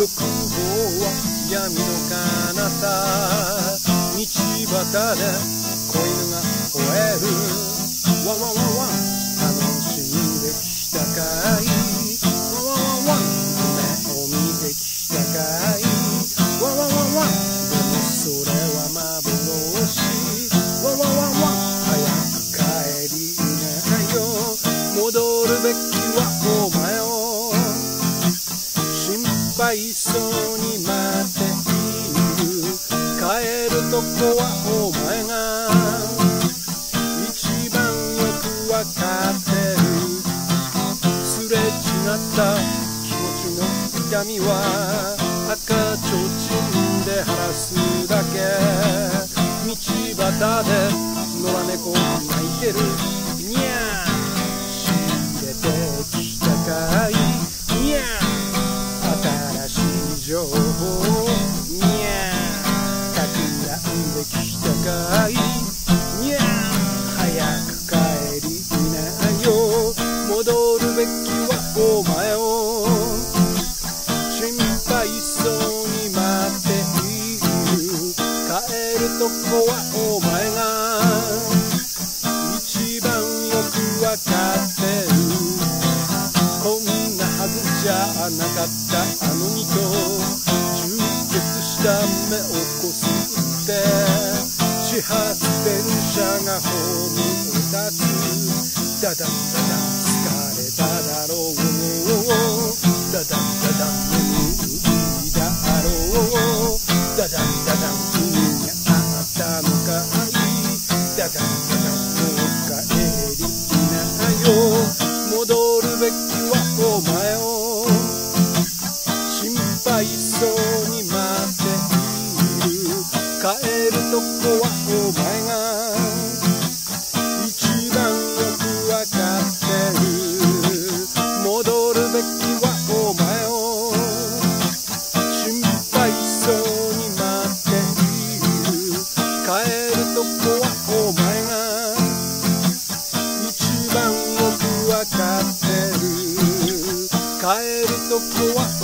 欲望は闇の彼方、道端で子犬が吠える。ワンワンワンワン楽しんできたかい。ワンワンワンワン夢を見てきたかい。ワンワンワンワンでもそれは幻。ワンワンワンワン早く帰りなよ。戻るべきはお前を心配そうに待っている。帰るとこはお前が一番よくわかってる。すれ違った気持ちの痛みは赤ちょうちんで晴らすだけ。道端で野良猫泣いてる。にゃー仕入れてきたかい。にゃー新しい情報。にゃー企んできたかい。にゃー早く帰りなよ。戻るべきはお前を心配そうに待っている。帰るとこはお前が一番よくわかってる。こんなはずじゃなかったあのにと充血した目をこすって始発電車がホームを立つ。ダダンダダン疲れただろう。ダダンダダン眠いだろう。ダダンダダン海があったのかい。ダダンダダンもう帰りなよ。戻るべきはお前を心配そうに待っている。帰るとこはお前が一番よくわかってる。戻るべきはお前を心配そうに待っている。帰るとこはお前が一番よくわかってる。帰るとこは